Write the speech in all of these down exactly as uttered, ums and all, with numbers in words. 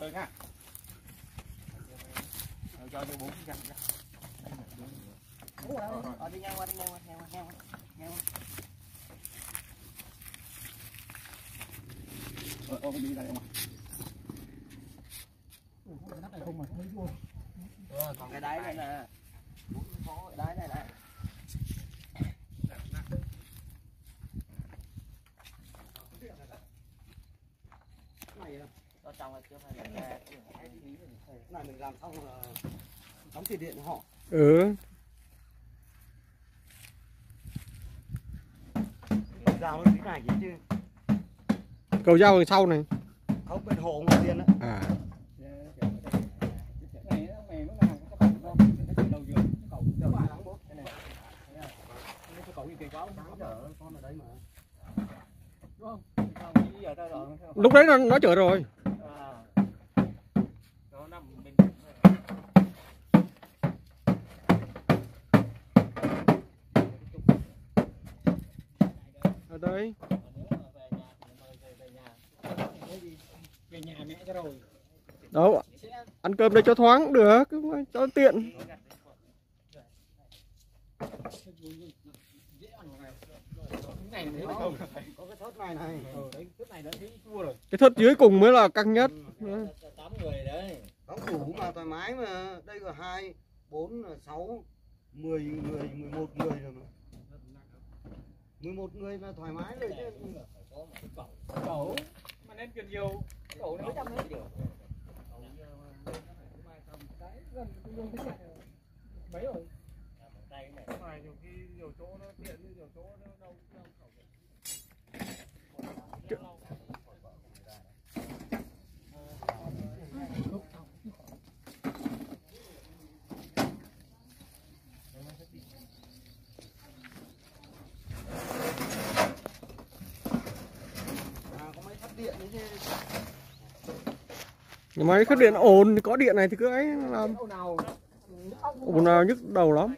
Thôi nha. Cho cho bốn trăm ra. Ờ đi ngang qua đi ngang qua ngang qua ngang qua ngang qua. Ờ ờ đi đây không ạ? Không mà thấy luôn. Ờ còn cái đáy này nè. Cái đáy này này. Cho trong là chưa phải là cái này mình làm xong là đóng tiền điện của họ. Ừ. Giao cái này chứ. Cầu dao đằng sau này. Không bên hồ ngoài tiền đó. À. Lúc đấy nó nó chở rồi. Ở đây. Về nhà mẹ cho rồi. Đâu, ăn cơm đây cho thoáng được, cho tiện. Có cái thớt này này. Ừ, đấy, thớt này đã thấy chua rồi. Cái thớt dưới cùng mới là căng nhất. tám người đấy. Đóng đủ mà thoải mái mà. Đây có hai, bốn, sáu, mười người, mười một người rồi mà. mười một người là thoải mái rồi chứ. Cẩu mà nên tiền nhiều. Cẩu nó mấy trăm đấy. Mấy rồi? Ngoài nhiều khi nhiều chỗ nó tiện như nhiều chỗ nó đâu đâu cẩu. Nhưng mà cái điện ồn, có điện này thì cứ ấy làm. Ồn nào nhức đầu lắm.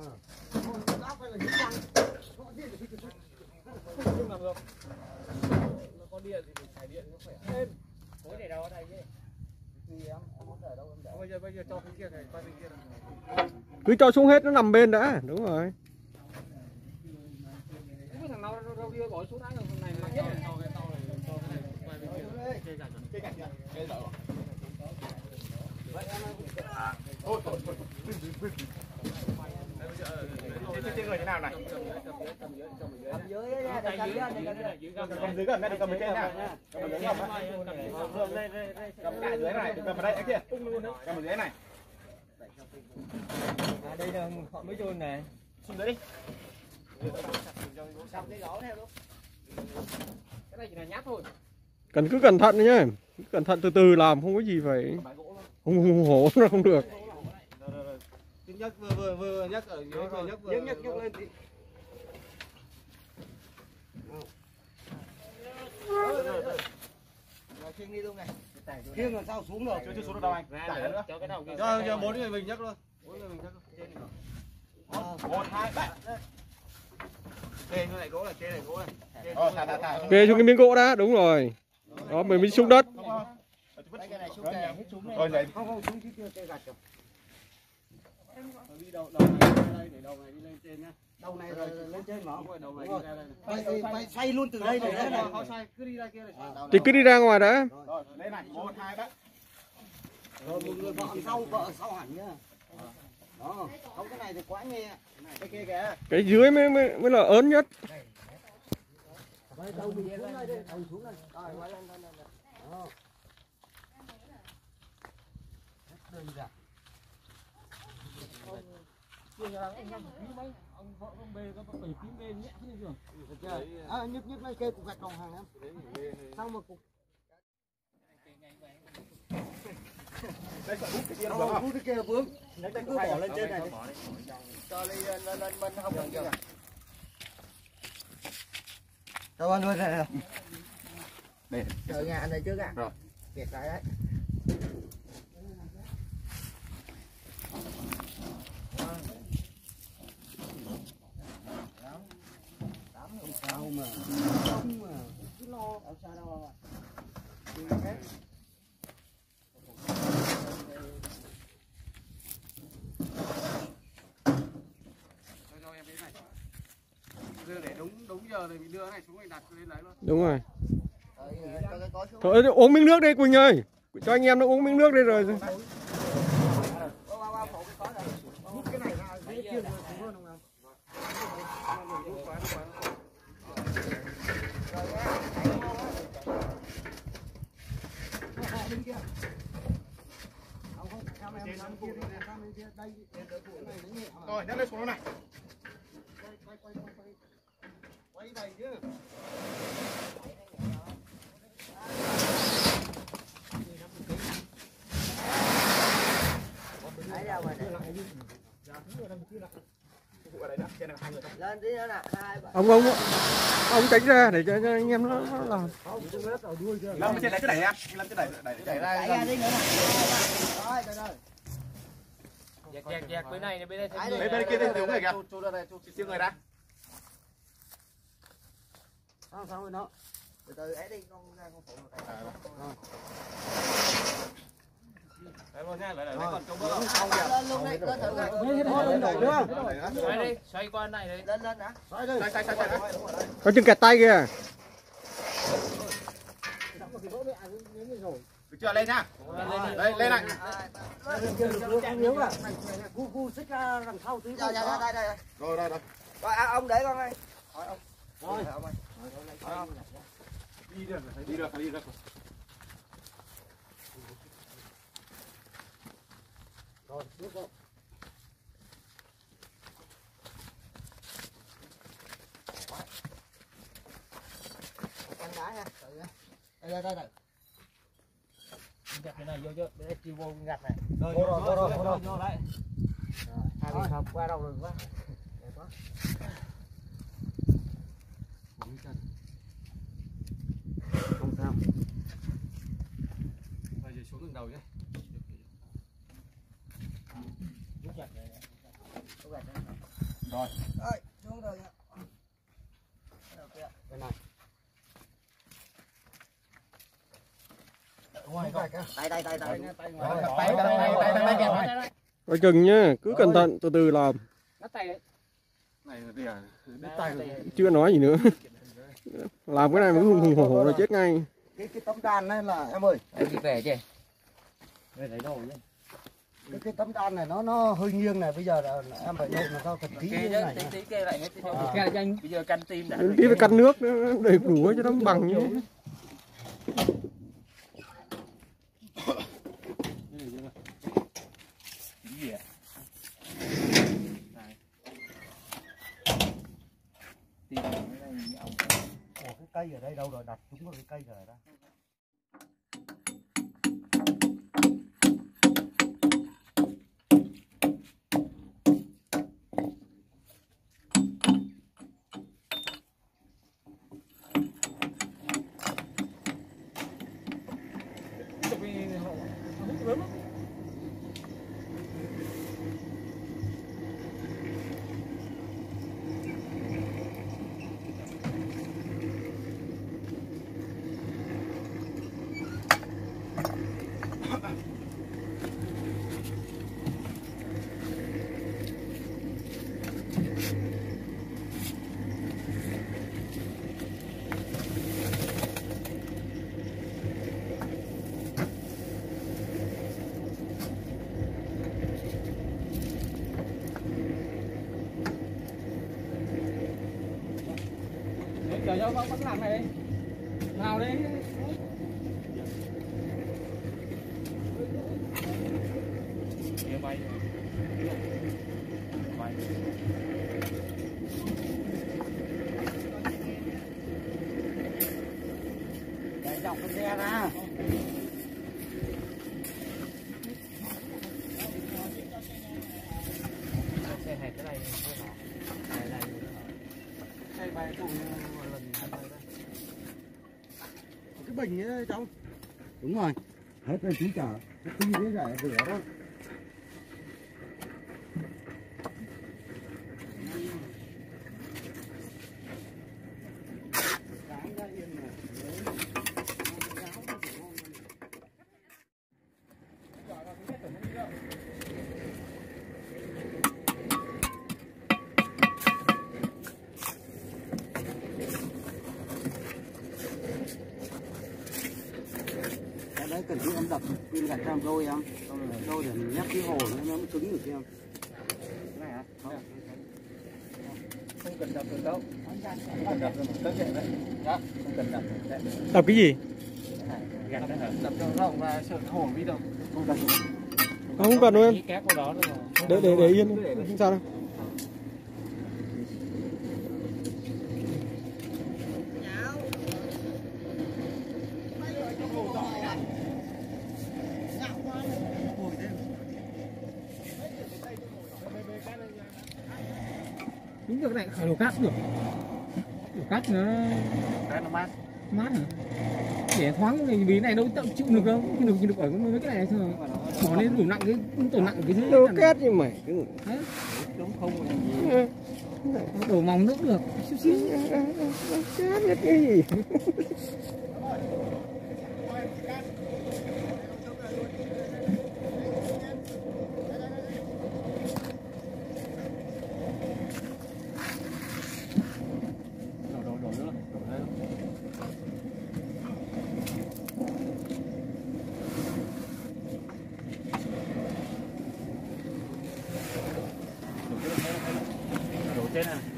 Có điện thì mình xài điện nó khỏe hơn. Khối để đâu ở đây chứ? Thì em muốn để đâu em để. Bây giờ bây giờ cho cái kia này, qua bên kia này. Cứ cho xuống hết, nó nằm bên đã, đúng rồi. Cái thằng nào đâu kia bỏ xuống đá này này là hết này. Cho cái tàu này, cho cái này qua bên kia. Kê cả kê cả kìa. Kê rồi. Thôi thôi thôi. Trên người thế nào này? Cầm dưới nha, cầm dưới nha, cầm dưới cầm đây, cầm bên trên nha. Cầm dưới cầm. Cầm cả dưới này, cầm vào đây kia. Cầm ở dưới này. À đây là họ mới chôn này. Xuống dưới đi. Xong cái gỗ theo luôn. Cái này chỉ là nhát thôi. Cần cứ cẩn thận nhá. Cứ cẩn thận từ từ làm, không có gì phải không hùng hổ nó không được. Nhấc vừa vừa vừa nhấc ở dưới vừa nhấc vừa nhấc nhấc nhấc lên tí. Rồi khiêng đi luôn này. Khiêng làm sao xuống được? Chưa chưa xuống được đâu anh. Tải nữa. Cho cái đầu kia. Giờ giờ bốn người mình nhấc luôn. Bốn người mình nhấc trên này. Một hai ba. Kê cái này gỗ này, kê này gỗ này. Ờ thả thả thả. Kê cho cái miếng gỗ đã, đúng rồi. Đó mình mới xuống đất. Đây cái này xuống kê hết xuống này. Rồi vậy. Không không xuống kia kê gạch rồi. Đi đầu đầu này đây để đầu này đi lên trên nhá. Đầu này là lên trên mà. Đầu này đi ra đây này. Phải phải xoay luôn từ đây để đây này. Không xoay, cứ đi ra kia này. Thì cứ đi ra ngoài đã. Rồi, lên này, một hai ba. Rồi một người vợ sau, vợ sau hẳn nhá. Đó, không cái này thì quá nghe. Cái kia kìa. Cái dưới mới mới, mới là ớn nhất. Đầu mình xuống đây đi, đầu xuống đây. Rồi, quay lên lên lên. Đó. Đơn giản. Ông vợ ông bê có bảy tím bê nhẹ thế này chưa? À, nhức nhức lên kê cục gạch đồng hàng em. Sao mà cục đây phải hút cái kia nó nó hút cái kia vướng. Lấy tay cứ bỏ lên trên này đi. Cho lên lên lên bên không được chưa? Cho ăn luôn này. Đây. Ở nhà ăn đây trước ạ. Rồi. Kẹt cái đấy. Không sao mà. Không mà. Cứ lo. Không sao đâu. bờ này bị đưa này xuống mình đặt lên đấy luôn. Đúng rồi. Có xuống. Thôi uống miếng nước đi Quỳnh ơi. Cho anh em nó uống miếng nước đi rồi. Hút cái này ra dễ chiên rồi xuống luôn không nào. Rồi, nhắc lên xuống này. Quay quay quay quay. Quay này chứ. Ông ông ông tránh ra để cho, cho anh em nó, nó làm. Lâm trên đấy cứ đẩy em, Lâm trên đẩy đẩy đẩy ra. Đẩy ra đi nữa này. Rồi, rồi rồi. Dẹt dẹt dẹt bên này bên đây. Bên Bên kia thiếu người kìa. Chú ra đây, chú chiêu người đã. Xong xong rồi nó. Từ từ ấy đi con ra con phụ nó tay. Đấy luôn nha, lại lại còn trông bơ. Lên luôn đi, lên thử coi. Xoay đi, xoay qua này đi. Lên lên đã. Xoay đi. Xoay xoay xoay xoay. Có chừng kẹt tay kìa. Được chưa, lên nhá. Đây, lên này. Cu cu xích ra đằng sau tí. Dạ, dạ, đây, đây. Rồi, đây, đây. Rồi ông để con ơi. Rồi ông. Rồi ông ơi. Đi được, đi được, đi được. Rồi, nước rồi. Ăn đá nha. Đây đây đây đây. Gạt cái này vô chứ, để chiêu vô gạt này. Rồi, vô rồi, vô rồi, vô rồi. Vô đấy. Hai bên không qua đâu rồi quá. Đẹp quá. Không sao. Bây giờ xuống đường đầu nhé. Rồi. Rồi, xuống rồi nha. Bên này. Ngoài coi. Tay tay tay tay. Tay tay tay tay tay. Coi chừng nhá, cứ cẩn thận từ từ làm. Bắt tay đấy. Này là gì à? Đứt tay rồi. Chưa nói gì nữa. Làm cái này mà cứ hùng hùng hổ hổ là chết ngay. Cái cái tấm đan này là em ơi. Em đi về chứ. Về lấy đồ chứ. Cái cái tấm đan này nó nó hơi nghiêng này, bây giờ là em phải nộp nó sao thật tí như này. Tí kê lại hết cho kê cho anh. Bây giờ căn tim đã. Tí phải cắt nước đầy đủ cho nó bằng như thế. Ủa cái cây ở đây đâu rồi, đặt chúng vào cái cây rồi đó. Chờ cho con bắt làm này đi. Nào đi. Kia bay. Bay. Để dọc con xe ra. Xe này cái này này này. Xe bay cùng lần Cái bình ấy trong. Đúng rồi. Hết rồi chú chở. Cái tí thế rẻ rửa đó. đấy cần tí em đập viên gạch trong đôi em, đôi để mình nhét cái hồ nó mới cứng được em. Cái này hả? Không. Không cần đập được đâu. Không cần đập được tất vậy đấy. Đó, không cần đập. Đập cái gì? Gạch đấy hả? Đập cho rộng và sợ hồ biết đâu. Không cần. Không cần đâu em. Kép vào đó nữa. Để để để yên, không sao đâu. Đúng được này, khởi đồ cát được. Đồ cát nó cát nó mát. Mát hả? Để thoáng này vì này đâu tự chịu được đâu, chịu được chịu được ở mấy cái này thôi. Bỏ lên đủ nặng cái tổn nặng cái dưới. Đồ két như mày. Đấy. Đúng không là gì? Đổ mỏng nước được. Xíu xíu. Két biết cái gì? Đổ trên này.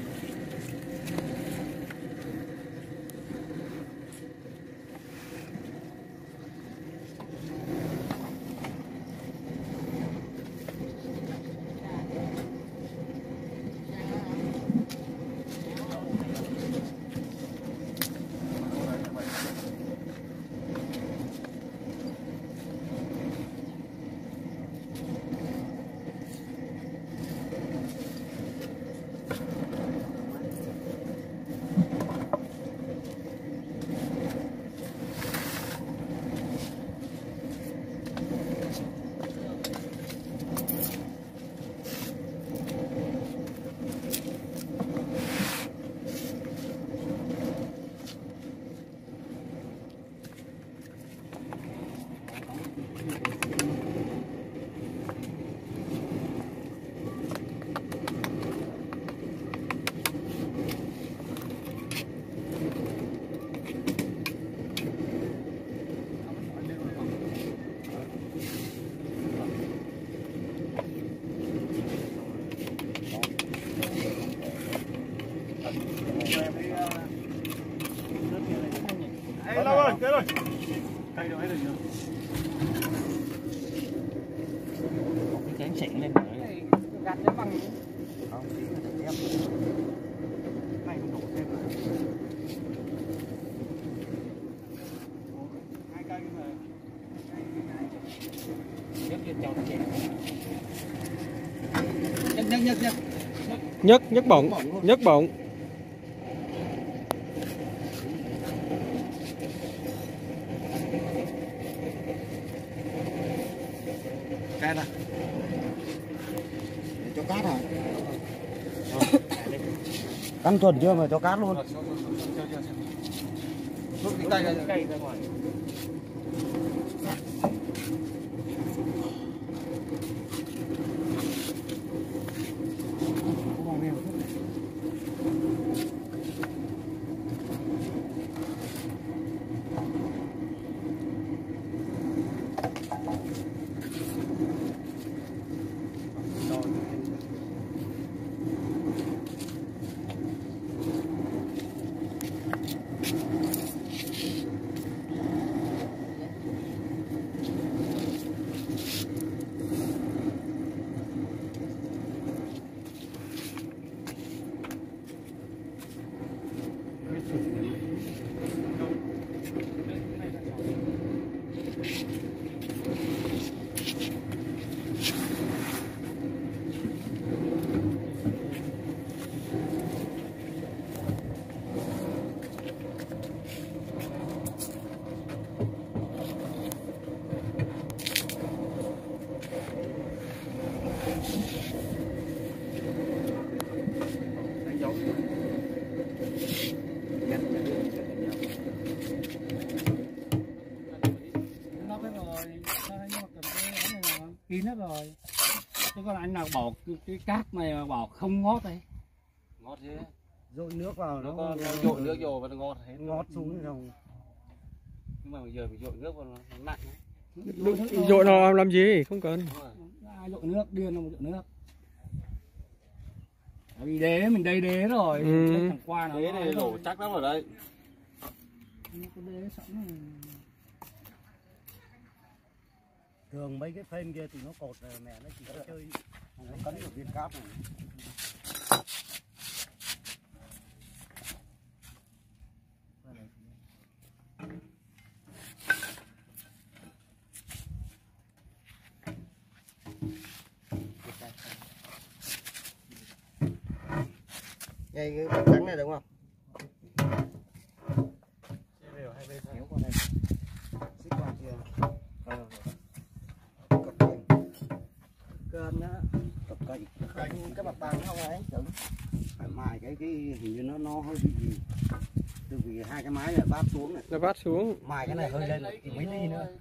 Ê, lâu rồi, tới rồi. Cây đâu hết rồi chưa? Có cái chén xịn lên rồi. Gạt nó bằng không, tí là để em. Này cũng đổ thêm rồi. Hai cây mà. Nhấc lên cho nó chén. Nhấc nhấc nhấc nhấc. Nhấc nhấc bổng, nhấc bổng. Cát à? Để cho cát hả? Căn chuẩn chưa mà cho cát luôn. Rút cái cây ra, cây ra ngoài. Kín hết rồi. Chứ còn anh nào bỏ cái, cái cát này mà bỏ không ngót đấy. Ngót thế. Dội nước vào Nó nó có dội nước vô và nó ngót hết. ngót xuống rồi. Nhưng mà bây giờ phải dội nước vào nó nặng ấy. Dội nó làm gì? Không cần. Dội nước, điên nó dội nước. Vì đế mình đây đế rồi. Ừ. Đây chẳng qua nó đế này đổ chắc lắm ở đây. Thường mấy cái phên kia thì nó cột mẹ nó chỉ có chơi nó cấn một viên cáp này. Ngay cái bánh trắng này đúng không? Đều hai bên kéo qua đây. Xích qua kia. Ờ. Cặp cành. Cơn á, cặp cành. Cành cái mặt bằng không ấy, tưởng phải mài cái cái hình như nó nó hơi bị gì. Từ vì hai cái mái này vát xuống này. Nó vát xuống. Mài cái này hơi lên thì mấy ly nữa.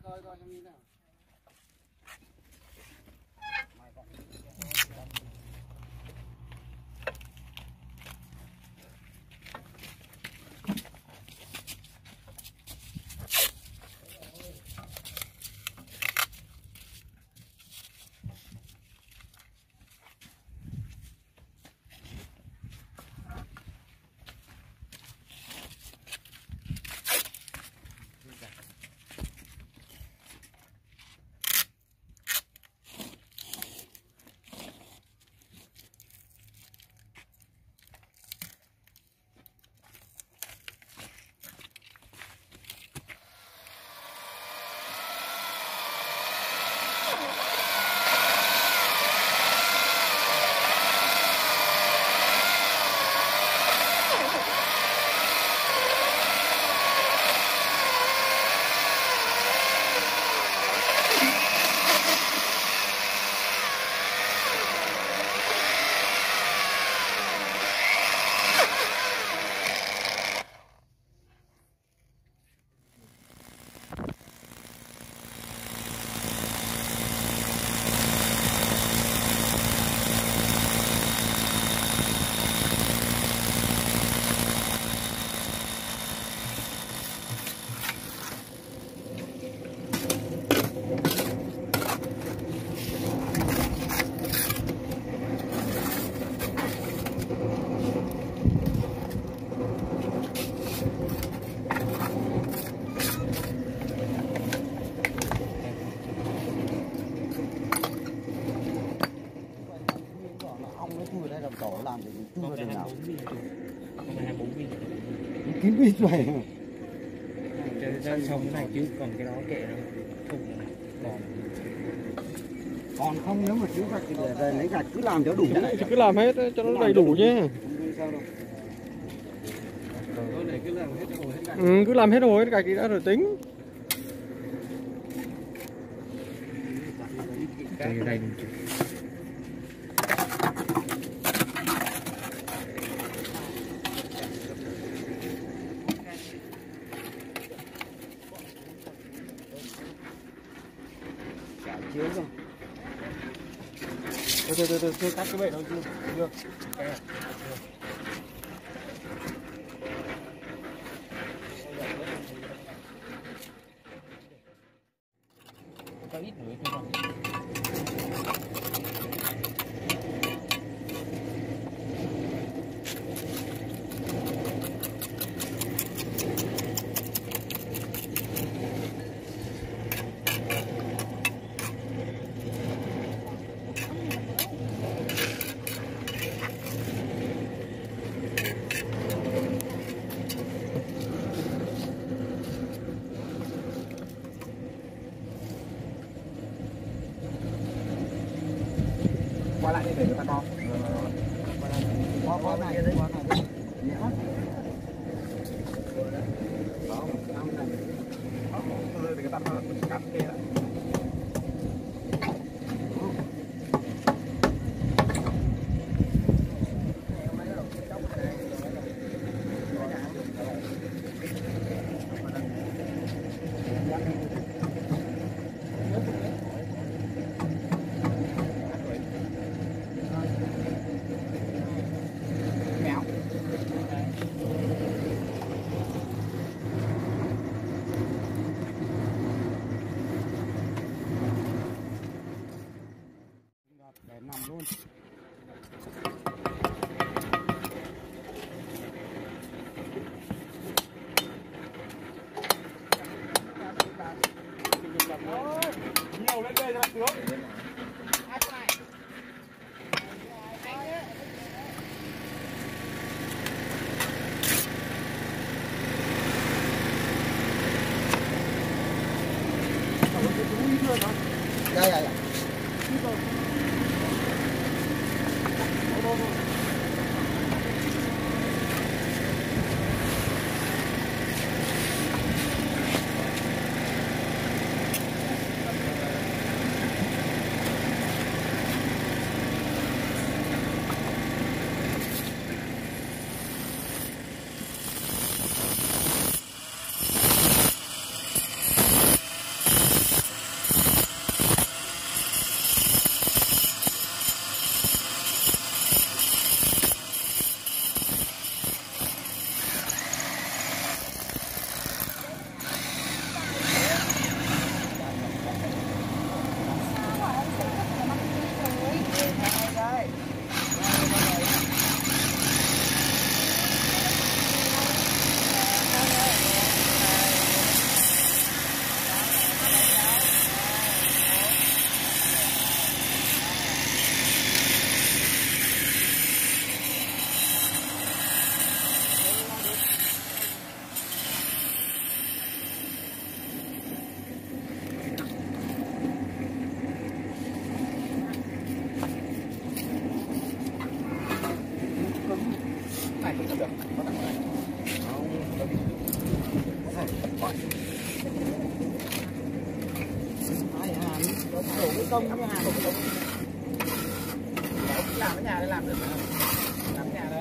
Tổ làm thì chưa được nào. Kín bít này. Cho xong cái này chứ còn cái đó kệ nó không còn. Còn không nếu mà thiếu gạch thì để về lấy gạch cứ làm cho đủ. Thì cứ làm hết cho nó đầy đủ nhé. Ừ, cứ làm hết rồi gạch thì đã rồi tính. Đây đây. Chiếu rồi. Thôi thôi thôi thôi cắt cái bệ đâu chưa? Chưa. Có ít nữa thôi. Qua lại để người ta con. Qua qua này đi. Qua này. Đó, năm này. Đó, tôi để người ta cắt kia đó. Dạ dạ dạ. Công cái hàng làm ở nhà để làm được mà. Làm ở nhà đấy.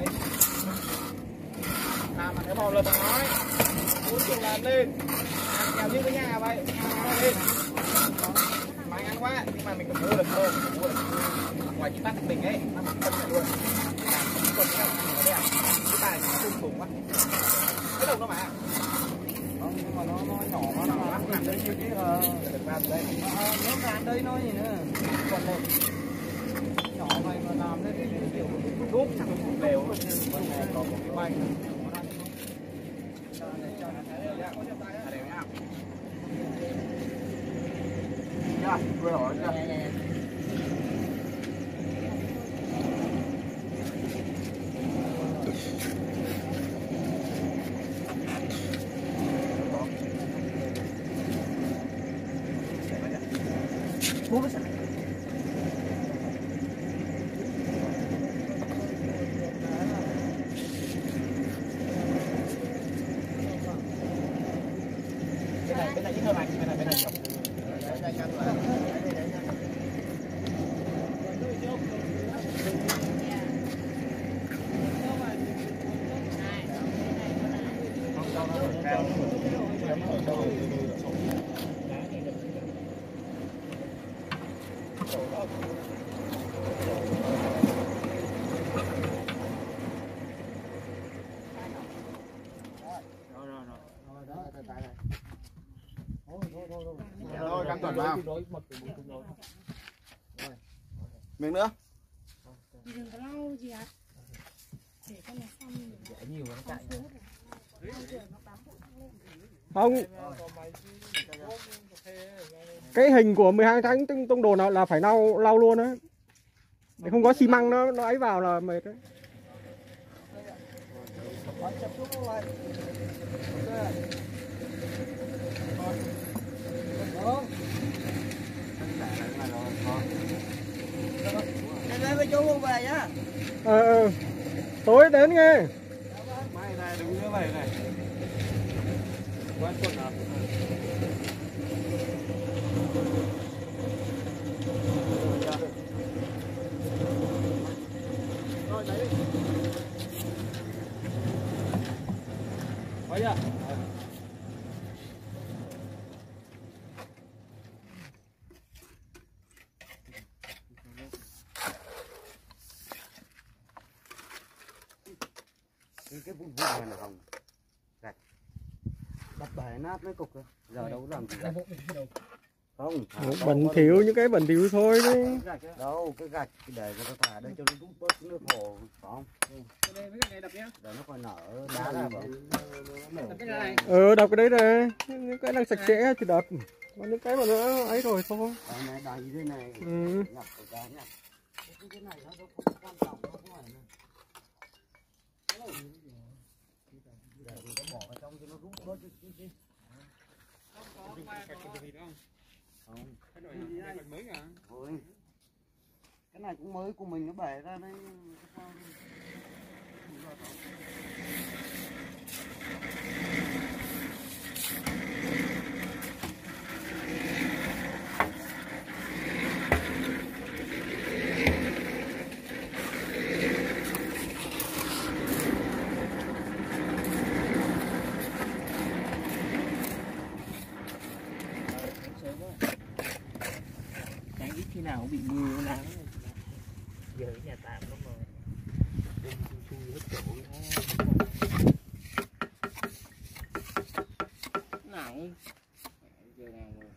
Làm mà cái bò lên mà nói. Muốn chịu làm lên. Làm kèo như cái nhà vậy. Làm lên. Mà ăn quá nhưng mà mình còn mua được thôi, mình mua được. Ngoài chỉ bắt mình ấy, nó mình cân lại luôn. Làm không cần cái ăn nó đẹp. Cái bài nó cung khủng quá. Cái đầu nó mà. Không, nhưng mà nó, nó nhỏ quá, nó bắt làm đấy như thế là được ra đây. À, nếu ra đây nói gì nữa. Còn một nhỏ này mà làm đấy thì kiểu đúc chẳng cũng đều. Còn này có một cái bay. Nha, vừa hỏi nha. Bố nó sẽ cái này cái này hơi mạnh, cái này cái này chọc. Đây đây cắt lại. Không sao nó cao. Thôi cắm tuần vào. Miếng nữa. Đừng có lau gì ạ. Để cho nó xong nhiều nó chạy. Không. Cái hình của mười hai tháng tông đồ nào là phải lau lau luôn á. Để không có xi măng nó nó ấy vào là mệt đấy. Em lên với chú luôn về nhá. Ờ ờ. Tối đến nghe. Mai này đứng như vậy này. Quan tuần nào. Rồi đấy đi. Quay chưa? Cái vụ vụ này là hỏng gạch đập bể nát mấy cục rồi, giờ đâu có làm gì đâu. Không, Bẩn thỉu những cái bẩn thỉu thôi đấy. đâu cái gạch để cho nó thả đây cho nó rút bớt nước hồ, phải không? Đây mấy cái này đập nhá. Để nó còn nở đá ra bảo. Đập cái này. Ừ, đập cái đấy này, những cái đang sạch sẽ thì đập. Còn những cái mà nó ấy rồi thôi. Đây này, đầy đây này. Ừ. Nhặt cái cá nhặt. Cái này nó không quan trọng, nó không phải là để nó bỏ vào trong cho nó rút bớt chút đi. Không, cái nồi này mới à? Thôi. Cái này cũng mới của mình nó bể ra đấy. Đáng ít khi nào cũng bị mưa nắng. Giờ ở nhà tạm lắm rồi. Chui hết chỗ. Nặng. Giờ nào rồi.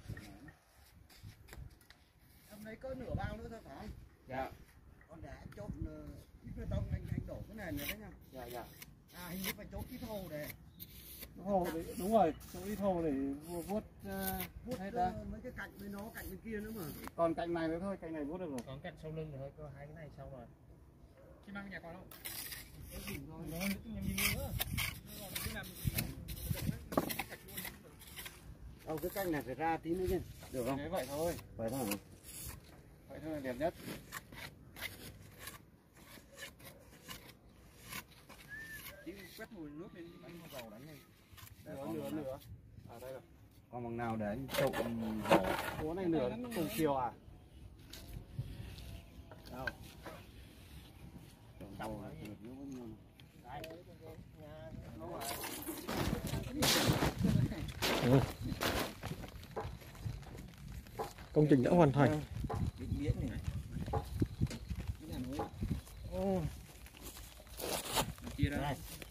Hôm nay có nửa bao nữa thôi phải không? Dạ. Con đã chốt ít bê tông anh anh đổ cái này nữa đấy nha. Dạ dạ. À hình như phải chốt ít hồ để Hồ đấy, đúng rồi, chỗ ít hồ để vuốt vuốt vuốt hết ra. mấy cái cạnh bên nó cạnh bên kia nữa mà. Còn cạnh này nữa thôi, cạnh này vuốt được rồi. Còn cạnh sau lưng rồi thôi, có hai cái này xong rồi. Cái mang nhà con không? Đâu cái cạnh này phải ra tí nữa chứ. Được không? Thế vậy thôi. Vậy thôi hả? Vậy thôi là đẹp nhất. Chỉ quét mùi nước lên đánh dầu đánh này. Nửa nửa nửa. À đây rồi. Còn bằng nào để trộn Bố này nửa cùng chiều à? đâu? Trộn dầu là được nước bao nhiêu này. Công trình đã hoàn thành. Định miễn này. Cái nhà nối. Ô. Kia đây.